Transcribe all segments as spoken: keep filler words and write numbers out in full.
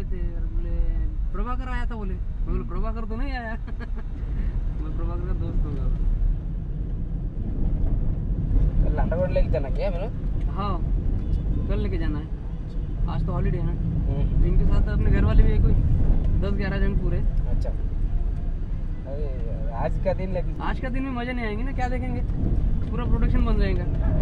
आए थे, बोले प्रभाकर आया था, बोले मैं बोले प्रभाकर तो नहीं आया। मैं प्रभाकर का दोस्त होगा। कल लाटागोड़ लेके जाना क्या है मेरे? हाँ कल लेके जाना है, आज तो हॉलीडे है ना। इनके साथ अपने घर वाले भी है, कोई दस ग्यारह जन पूरे। अच्छा, अरे आज का दिन लगी, आज का दिन में मजे नहीं आएंगे ना, क्या देखेंगे, पूरा प्रोडक्शन बन जाएगा।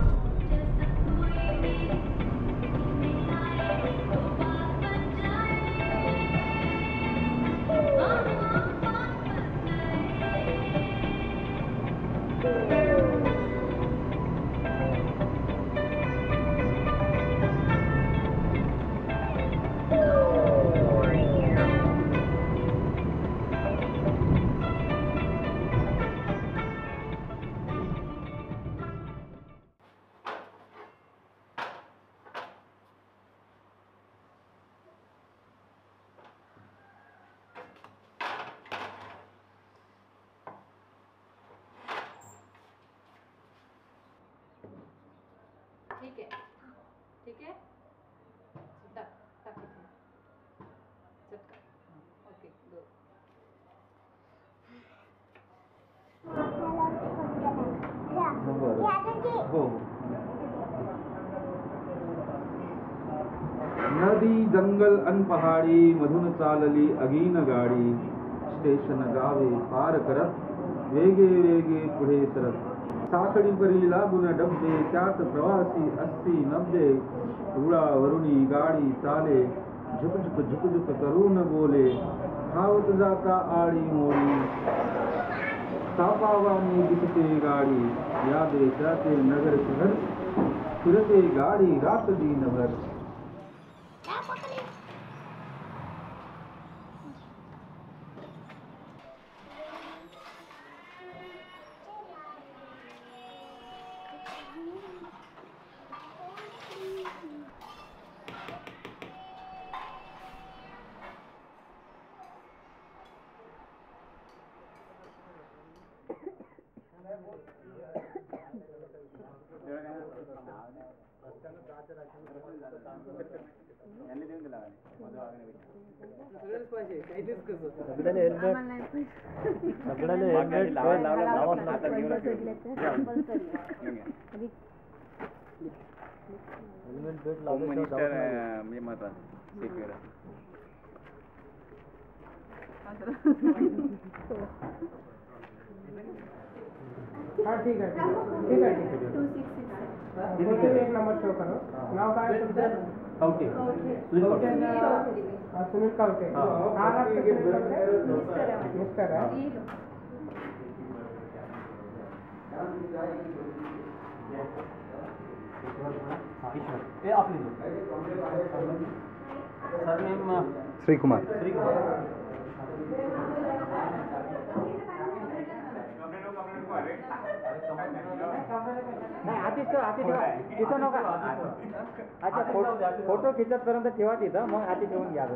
ठीक है, ठीक है, टक टक चटका, ओके दो। नदी जंगल अन पहाडी मधून चालली अगीन गाडी, स्टेशन गावे पार करत वेगे वेगे पुढे सरत, साखळी परी लागून डब्बे त्यात प्रवासी अस्सी नब्बे, रुळावरुणी गाडी चाले झुक झुक झुक झुक करून बोले, धावत जाता आडी मोडी, तापावानी दिसते गाडी, यादे जाते नगर शहर, फिरते गाडी रात दिनभर। हाँ ठीक है, ठीक है, ठीक है। एक नंबर शो करो। नाव का है तुमसे? ओके, सुनील का सुनील का ओके। हाँ आप सुनील का मिस्टर है। ये आप सर नेम श्री कुमार। श्री कुमार। नाही आधीच तो हाती ठेवा तिथं नका। अच्छा फोटो खिचतपर्यंत ठेवा तिथं, मग हाती ठेवून घ्या।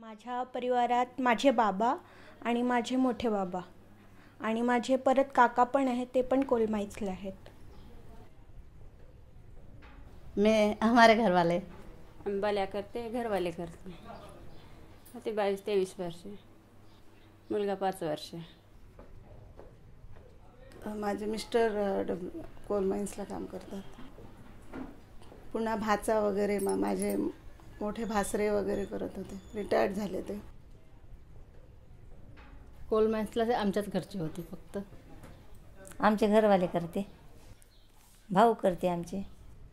माझ्या परिवारात माझे बाबा आणि माझे मोठे बाबा आणि माझे परत काका पण आहेत, ते पण कोलमाईचले आहेत. मैं हमारे घर वाले हम बाल्या करते, घर वाले करते. ते बावीस तेवीस वर्ष, मुलगा पाच वर्ष. माझे मिस्टर डब्ल्यू कोल माइन्सला काम करतात. पुन्हा भाचा वगैरे मा माझे मोठे भासरे वगैरे करत होते, रिटायर्ड झाले ते. कोल माइन्सला आमच्याच घरचे होते फक्त. आमचे घरवाले करते, भाऊ करते आमचे.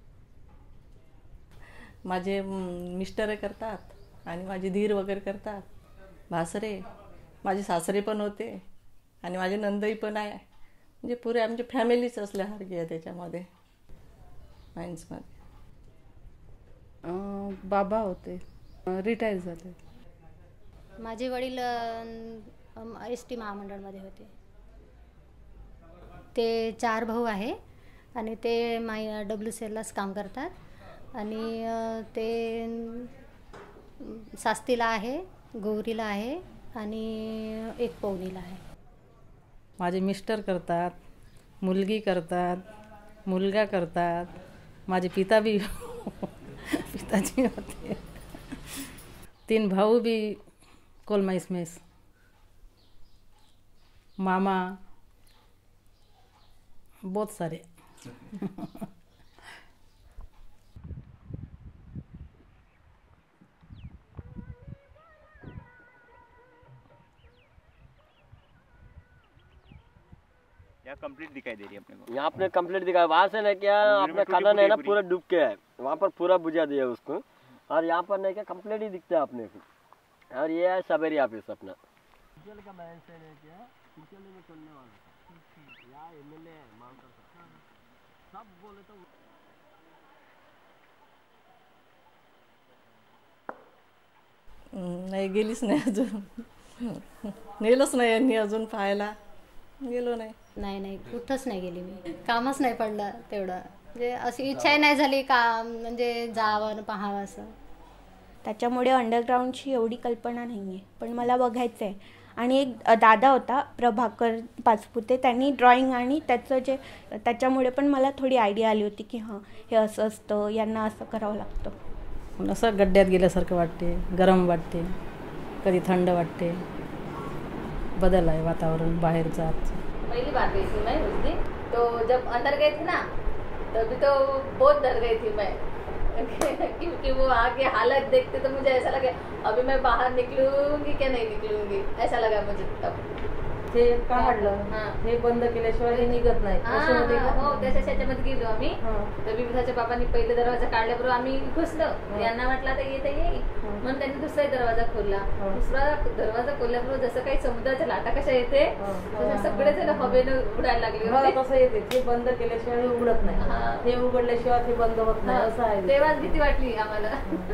माझे मिस्टर करतात आणि माझे धीर वगैरे करतात, भासरे. माझे सासरे पण होते आणि माझे नंदई पण आहे. म्हणजे पुरे आमची फॅमिलीच असल्यासारखी आहे त्याच्यामध्ये माइन्समध्ये. बाबा होते, रिटायर झाले. माझे वडील एस टी महामंडळमध्ये होते. ते चार भाऊ आहे आणि ते माय डब्ल्यू सी एललाच काम करतात आणि ते सास्तीला आहे, गौरीला आहे आणि एक पवनीला आहे. माझे मिस्टर करतात, मुलगी करतात, मुलगा करतात. माझे पिता बी पिताजी होते. तीन भाऊ भी कोलमाइस में, मामा बहुत सारे. कंप्लीट दिखाई दे रही है अपने को. यहाँ अपने कंप्लीट दिखा, वहाँ से ना क्या अपना खदान है ना पूरा डूब के है, वहाँ पर पूरा बुझा दिया उसको. और यहाँ पर नहीं क्या कंप्लीट ही दिखता है अपने को. और ये है सबेरी ऑफिस अपना. का बैंक से नहीं क्या में चलने वाला यहाँ एमएलए मांग कर सकता है सब बोले तो. नाही गेलीच नाही अजून, नेलंच नाही यांनी अजून पाहायला, गेलो नाही. नाही नाही कुठंच नाही गेली मी, कामच नाही पडलं तेवढं. म्हणजे अशी इच्छाही नाही झाली का म्हणजे जावं पाहावं असं. त्याच्यामुळे अंडरग्राऊंडची एवढी कल्पना नाही आहे, पण मला बघायचं आहे. आणि एक दादा होता प्रभाकर पाचपुते, त्यांनी ड्रॉइंग आणि त्याचं जे त्याच्यामुळे पण मला थोडी आयडिया आली होती की हां हे असं असतं, यांना असं करावं लागतं. असं गड्ड्यात गेल्यासारखं वाटते, गरम वाटते, कधी थंड वाटते. बदल आहे वातावरण बाहेरचा. पहली बार गई थी मैं उस दिन, तो जब अंदर गए थे ना तभी तो बहुत डर गई थी मैं क्योंकि वो आगे हालत देखते तो मुझे ऐसा लगा अभी मैं बाहर निकलूंगी क्या नहीं निकलूंगी, ऐसा लगा मुझे तब. ते काढलं, हे बंद केल्याशिवाय हे निघत नाही. हो त्याच्या ह्याच्यामध्ये गेलो आम्ही. तर विविधाच्या बाबांनी पहिले दरवाजा काढल्याबरोबर आम्ही घुसलो. यांना म्हटलं आता येते येईल म्हणून त्यांनी दुसरा दरवाजा खोलला. दुसरा दरवाजा खोलल्याबरोबर जसं काही समुद्राच्या लाटा कशा येते सगळे जण हवेनं उडायला लागले. कसं येते ते बंद केल्याशिवाय हे उघडत नाही, हे उघडल्याशिवाय ते बंद होत नाही असं आहे. तेव्हाच भीती वाटली आम्हाला.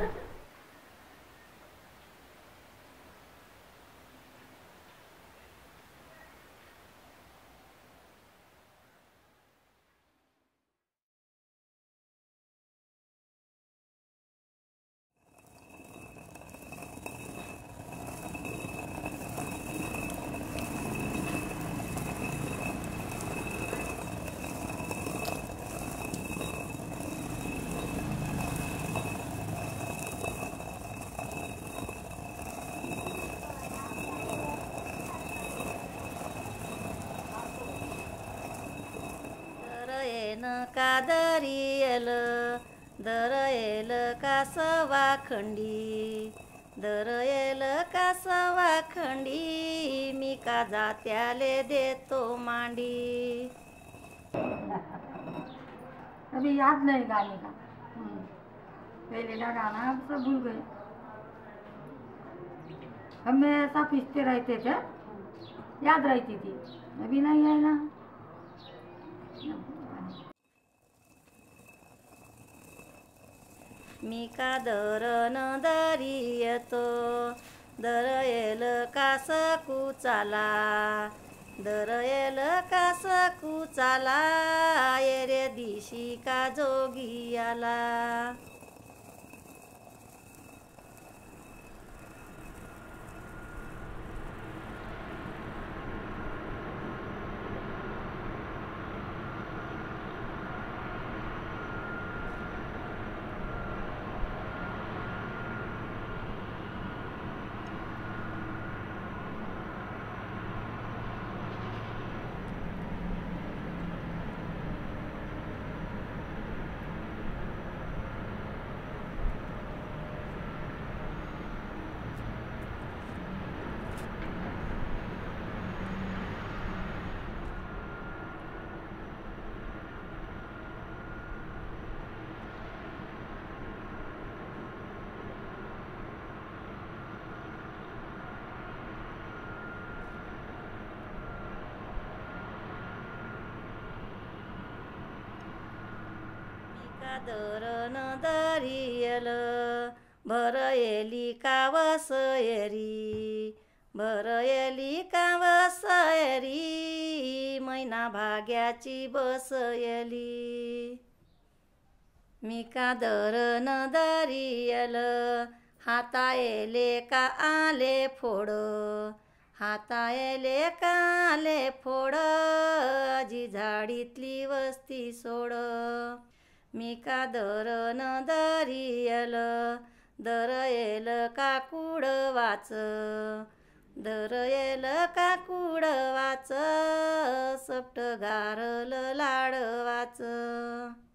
कादरियल दरयेल कासवा खंडी, दरयेल कासवा खंडी, मी का जात्याले देतो मांडी. अभी याद नहीं गाने का, पहले का गाना अब सब भूल गए. हमें ऐसा पीसते रहते थे, याद रहती थी, अभी नहीं है ना. मी का दरन दरियतो, दरयेल कास कुचाला, दरयेल कास कुचाला, येरे दिशी का जोगी आला. धरण दरियल भरयली कावसयरी भरयली कावसयरी मैना भाग्याची बसयली मी का धरण दरियल हातायले का आले फोड हातायले का आले फोड जी झाडीतली वस्ती सोड मी का धरण दरियल दरयेल काकुड वाच दरयेल काकुड वाच सपट गारल लाड वाच